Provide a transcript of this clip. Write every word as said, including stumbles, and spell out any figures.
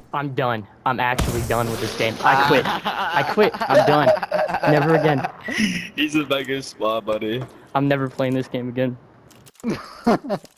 I'm done. I'm actually done with this game. I quit. I quit. I'm done. Never again. He's a mega spot, buddy. I'm never playing this game again.